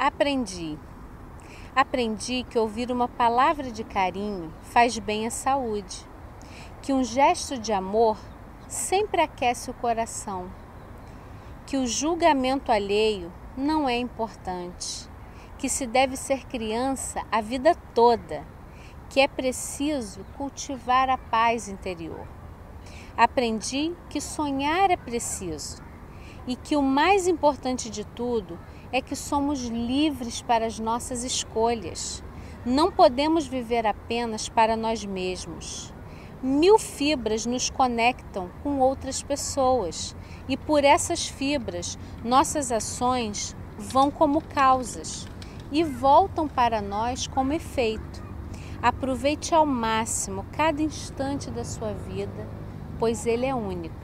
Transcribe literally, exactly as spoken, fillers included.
Aprendi. Aprendi que ouvir uma palavra de carinho faz bem à saúde, que um gesto de amor sempre aquece o coração, que o julgamento alheio não é importante, que se deve ser criança a vida toda, que é preciso cultivar a paz interior. Aprendi que sonhar é preciso e que o mais importante de tudo é que somos livres para as nossas escolhas. Não podemos viver apenas para nós mesmos. Mil fibras nos conectam com outras pessoas e por essas fibras nossas ações vão como causas e voltam para nós como efeito. Aproveite ao máximo cada instante da sua vida, pois ele é único.